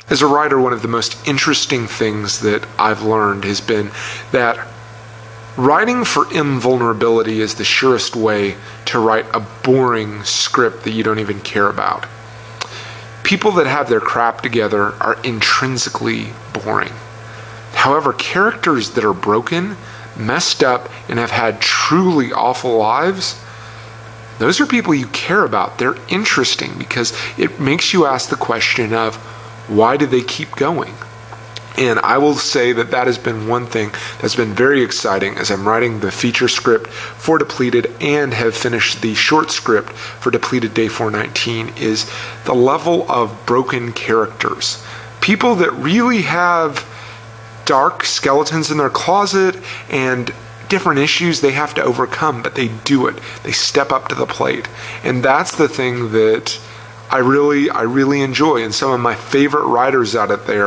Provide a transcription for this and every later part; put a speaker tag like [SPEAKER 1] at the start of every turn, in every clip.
[SPEAKER 1] As a writer, one of the most interesting things that I've learned has been that writing for invulnerability is the surest way to write a boring script that you don't even care about. People that have their crap together are intrinsically boring. However, characters that are broken, messed up, and have had truly awful lives, those are people you care about. They're interesting because it makes you ask the question of, why do they keep going? And I will say that that has been one thing that's been very exciting as I'm writing the feature script for Depleted and have finished the short script for Depleted Day 419 is the level of broken characters. People that really have dark skeletons in their closet and different issues they have to overcome, but they do it. They step up to the plate. And that's the thing that I really enjoy. And some of my favorite writers out there,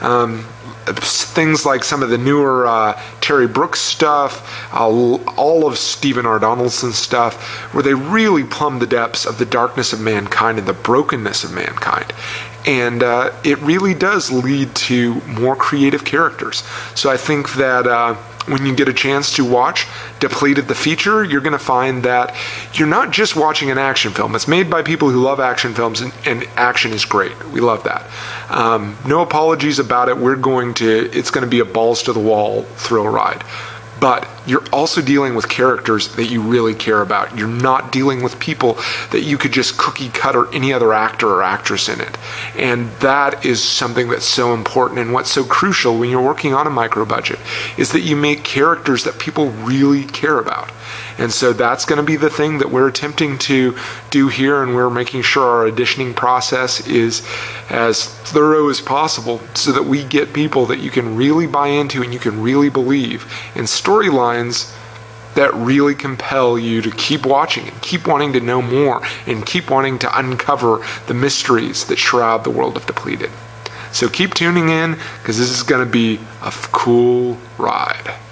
[SPEAKER 1] things like some of the newer Terry Brooks stuff, all of Stephen R. Donaldson's stuff, where they really plumb the depths of the darkness of mankind and the brokenness of mankind. And it really does lead to more creative characters. So I think that when you get a chance to watch Depleted the feature, you're going to find that you're not just watching an action film. It's made by people who love action films, and action is great. We love that. No apologies about it. It's going to be a balls to the wall thrill ride. But you're also dealing with characters that you really care about. You're not dealing with people that you could just cookie cutter any other actor or actress in it. And that is something that's so important, and what's so crucial when you're working on a micro budget is that you make characters that people really care about. And so that's going to be the thing that we're attempting to do here, and we're making sure our auditioning process is as thorough as possible so that we get people that you can really buy into and you can really believe in storylines that really compel you to keep watching and keep wanting to know more and keep wanting to uncover the mysteries that shroud the world of Depleted. So keep tuning in because this is going to be a cool ride.